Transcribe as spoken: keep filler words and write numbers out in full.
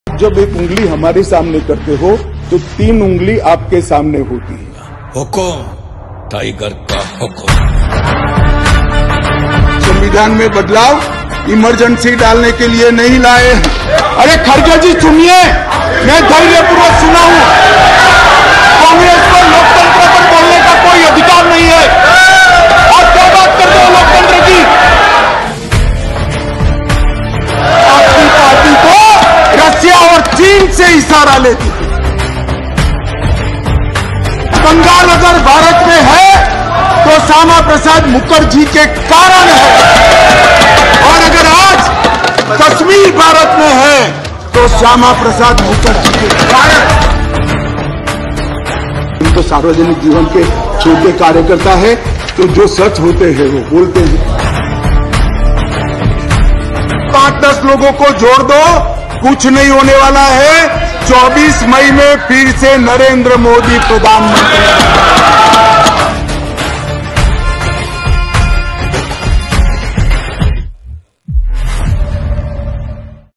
जब एक उंगली हमारे सामने करते हो तो तीन उंगली आपके सामने होती है। हुकुम टाइगर का हुकुम। संविधान में बदलाव इमरजेंसी डालने के लिए नहीं लाए। अरे खड़गे जी सुनिए, मैं धैर्यपूर्वक सुना हूं। कांग्रेस को लोकतंत्र पर बोलने का कोई अधिकार नहीं है। और क्या बात करते हो लोकतंत्र की? आपकी पार्टी को रशिया और चीन से इशारा लेती थी। बंगाल अगर भारत में है तो श्यामा प्रसाद मुखर्जी के कारण है, और अगर आज कश्मीर भारत में है तो श्यामा प्रसाद मुखर्जी के कारण। हम तो सार्वजनिक जीवन के छोटे कार्यकर्ता है, तो जो सच होते हैं वो बोलते हैं। पांच दस लोगों को जोड़ दो, कुछ नहीं होने वाला है। चौबीस मई में फिर से नरेंद्र मोदी प्रधानमंत्री।